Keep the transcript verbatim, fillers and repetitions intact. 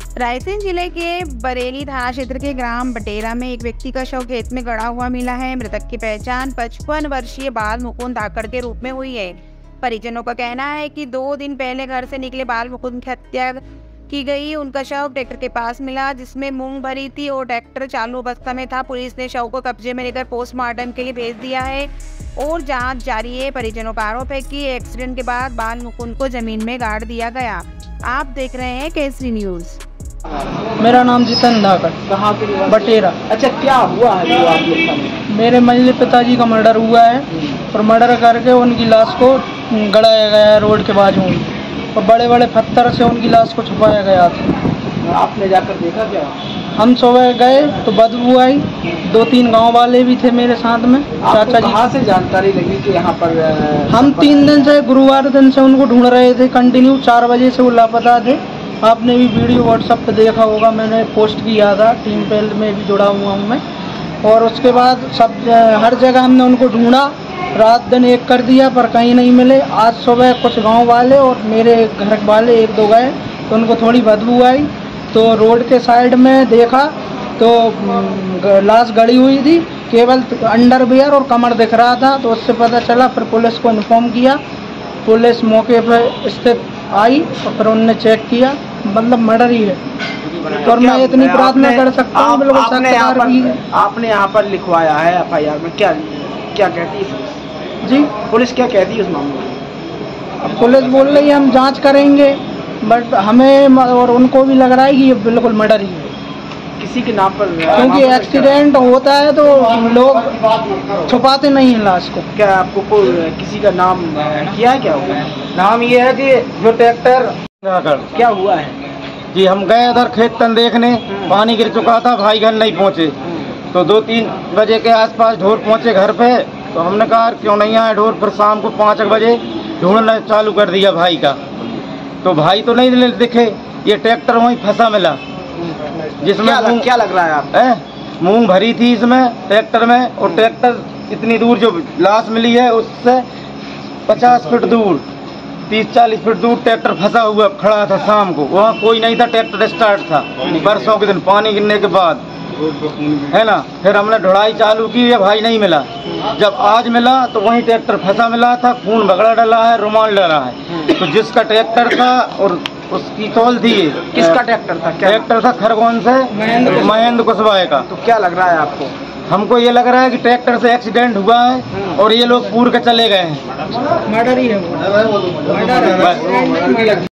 रायसेन जिले के बरेली थाना क्षेत्र के ग्राम बटेरा में एक व्यक्ति का शव खेत में गड़ा हुआ मिला है। मृतक की पहचान पचपन वर्षीय बाल मुकुंद धाकड़ के रूप में हुई है। परिजनों का कहना है कि दो दिन पहले घर से निकले बाल मुकुंद की हत्या की गई। उनका शव ट्रैक्टर के पास मिला जिसमें मूंग भरी थी और ट्रैक्टर चालू अवस्था में था। पुलिस ने शव को कब्जे में लेकर पोस्टमार्टम के लिए भेज दिया है और जांच जारी है। परिजनों का आरोप है कि एक्सीडेंट के बाद बाल मुकुंद को जमीन में गाड़ दिया गया। आप देख रहे हैं केसरी न्यूज। मेरा नाम जितन धाकड़, कहाँ के बटेरा। अच्छा, क्या हुआ है जो आप लोग का? मेरे मंझले पिताजी का मर्डर हुआ है और मर्डर करके उनकी लाश को गड़ाया गया है रोड के बाजू में और बड़े बड़े पत्थर से उनकी लाश को छुपाया गया था। आपने जाकर देखा क्या? हम सुबह गए तो बदबू आई। दो तीन गांव वाले भी थे मेरे साथ में। चाचा जी, कहाँ से जानकारी लगी कि यहाँ पर? हम तीन दिन से गुरुवार दिन से उनको ढूंढ रहे थे कंटिन्यू। चार बजे से वो लापता थे। आपने भी वीडियो व्हाट्सएप पे देखा होगा, मैंने पोस्ट किया था। टीम पेल में भी जुड़ा हुआ हूँ मैं। और उसके बाद सब हर जगह हमने उनको ढूंढा, रात दिन एक कर दिया पर कहीं नहीं मिले। आज सुबह कुछ गांव वाले और मेरे घर वाले एक दो गए तो उनको थोड़ी बदबू आई तो रोड के साइड में देखा तो लाश गड़ी हुई थी, केवल अंडरवियर और कमर दिख रहा था। तो उससे पता चला, फिर पुलिस को इन्फॉर्म किया। पुलिस मौके पर स्थित आई और फिर उन्होंने चेक किया, मतलब मर्डर ही है। तो और मैं इतनी प्रार्थना कर सकता हूँ, बिल्कुल आपने यहाँ सख्त भी है। पर आपने यहाँ पर लिखवाया है एफ आई आर में, क्या क्या कहती है जी? पुलिस क्या कहती है उस मामले में? अब पुलिस बोल रही है हम जांच करेंगे, बट हमें और उनको भी लग रहा है कि ये बिल्कुल मर्डर ही है। किसी के नाम पर? क्योंकि एक्सीडेंट होता है तो लोग छुपाते नहीं हैं लाश को। क्या आपको कोई किसी का नाम किया है? क्या होगा नाम ये है कि जो ट्रैक्टर क्या हुआ है जी, हम गए उधर खेत तन देखने, पानी गिर चुका था, भाई घर नहीं पहुँचे। तो दो तीन बजे के आसपास ढोर पहुँचे घर पे। तो हमने कहा क्यों नहीं आए ढोर। फिर शाम को पाँच बजे ढूंढना चालू कर दिया भाई का। तो भाई तो नहीं दिखे, ये ट्रैक्टर वहीं फंसा मिला जिसमें क्या लग, क्या लग रहा है आप? मूंग भरी थी इसमें ट्रैक्टर में। और ट्रैक्टर इतनी दूर जो लाश मिली है उससे पचास फीट दूर, तीस चालीस फीट दूर ट्रैक्टर फंसा हुआ खड़ा था। शाम को वहाँ कोई नहीं था, ट्रैक्टर स्टार्ट था। बरसों के दिन पानी गिरने के बाद है ना। फिर हमने ढुड़ाई चालू की, ये भाई नहीं मिला। जब आज मिला तो वहीं ट्रैक्टर फंसा मिला था, खून बगड़ा डला है, रुमाल डला है। तो जिसका ट्रैक्टर था और उसकी तौल थी। किसका ट्रैक्टर था? क्या ट्रैक्टर था खरगोन से महेंद्र कुशवाहा का। तो क्या लग रहा है आपको? हमको ये लग रहा है कि ट्रैक्टर से एक्सीडेंट हुआ है और ये लोग पूर के चले गए हैं। मर्डर ही है वो। बस।